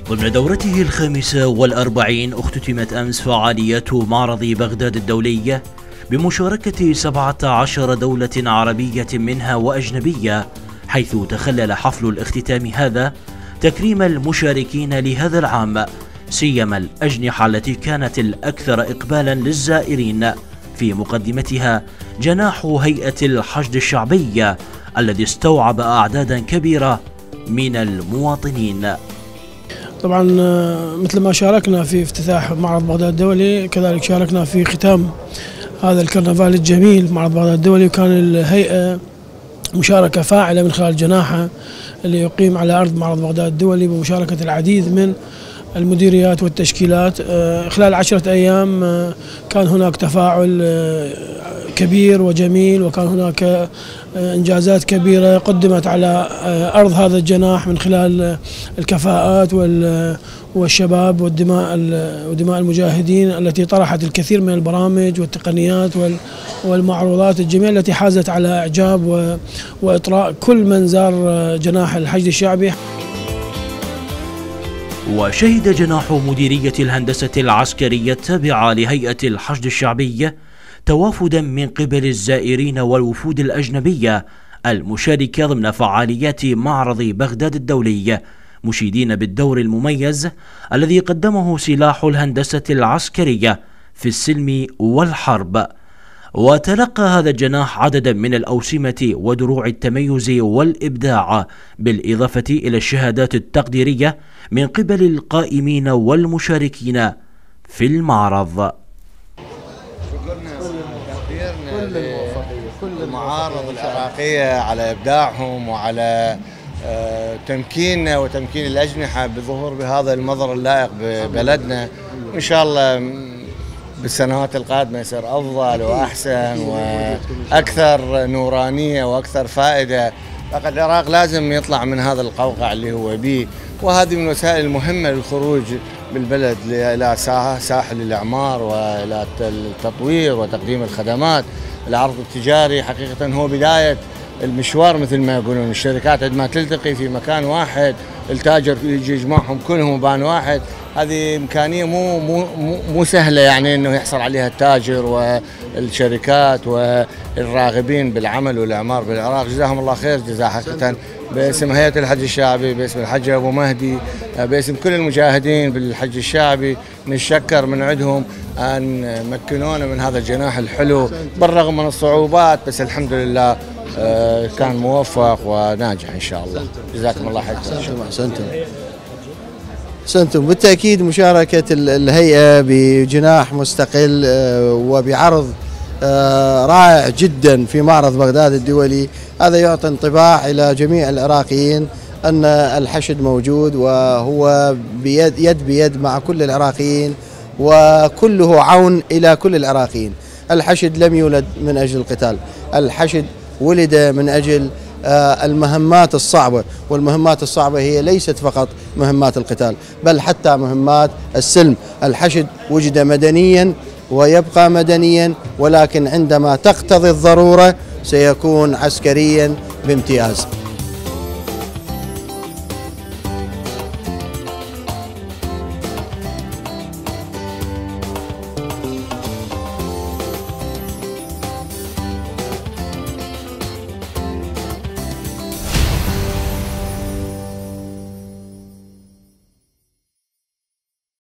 ضمن دورته 45 اختتمت أمس فعاليات معرض بغداد الدولي بمشاركة 17 دولة عربية منها وأجنبية، حيث تخلل حفل الاختتام هذا تكريم المشاركين لهذا العام، سيما الأجنحة التي كانت الأكثر إقبالا للزائرين، في مقدمتها جناح هيئة الحشد الشعبي الذي استوعب أعدادا كبيرة من المواطنين. طبعا مثل ما شاركنا في افتتاح معرض بغداد الدولي، كذلك شاركنا في ختام هذا الكرنفال الجميل معرض بغداد الدولي، وكان الهيئة مشاركة فاعلة من خلال جناحها اللي يقيم على أرض معرض بغداد الدولي بمشاركة العديد من المديريات والتشكيلات. خلال 10 أيام كان هناك تفاعل كبير وجميل، وكان هناك إنجازات كبيرة قدمت على أرض هذا الجناح من خلال الكفاءات والشباب ودماء المجاهدين التي طرحت الكثير من البرامج والتقنيات والمعروضات الجميلة التي حازت على إعجاب وإطراء كل من زار جناح الحشد الشعبي. وشهد جناح مديرية الهندسة العسكرية التابعة لهيئة الحشد الشعبي توافدا من قبل الزائرين والوفود الأجنبية المشاركة ضمن فعاليات معرض بغداد الدولي، مشيدين بالدور المميز الذي قدمه سلاح الهندسة العسكرية في السلم والحرب. وتلقى هذا الجناح عددا من الأوسمة ودروع التميز والإبداع، بالإضافة إلى الشهادات التقديرية من قبل القائمين والمشاركين في المعرض. كل المعارض العراقية على إبداعهم وعلى تمكيننا وتمكين الأجنحة بالظهور بهذا المظهر اللائق ببلدنا، وإن شاء الله بالسنوات القادمة يصير أفضل وأحسن وأكثر نورانية وأكثر فائدة. فقد العراق لازم يطلع من هذا القوقع اللي هو به، وهذه من الوسائل المهمة للخروج بالبلد إلى ساحل الإعمار وإلى التطوير وتقديم الخدمات. العرض التجاري حقيقة هو بداية المشوار، مثل ما يقولون الشركات عندما تلتقي في مكان واحد التاجر يجي يجمعهم كلهم بان واحد، هذه إمكانية مو سهلة يعني إنه يحصل عليها التاجر والشركات والراغبين بالعمل والإعمار بالعراق. جزاهم الله خير جزاء حقيقة، باسم هيئة الحج الشعبي، باسم الحج أبو مهدي، باسم كل المجاهدين بالحج الشعبي، نتشكر من عندهم أن مكنونا من هذا الجناح الحلو بالرغم من الصعوبات، بس الحمد لله كان موفق وناجح إن شاء الله. جزاكم الله خير. أحسنتم. بالتأكيد مشاركة الهيئة بجناح مستقل وبعرض رائع جدا في معرض بغداد الدولي، هذا يعطي انطباع إلى جميع العراقيين أن الحشد موجود، وهو يد بيد مع كل العراقيين، وكله عون إلى كل العراقيين. الحشد لم يولد من أجل القتال، الحشد ولد من أجل المهمات الصعبة، والمهمات الصعبة هي ليست فقط مهمات القتال بل حتى مهمات السلم. الحشد وجد مدنيا ويبقى مدنيا، ولكن عندما تقتضي الضرورة سيكون عسكريا بامتياز.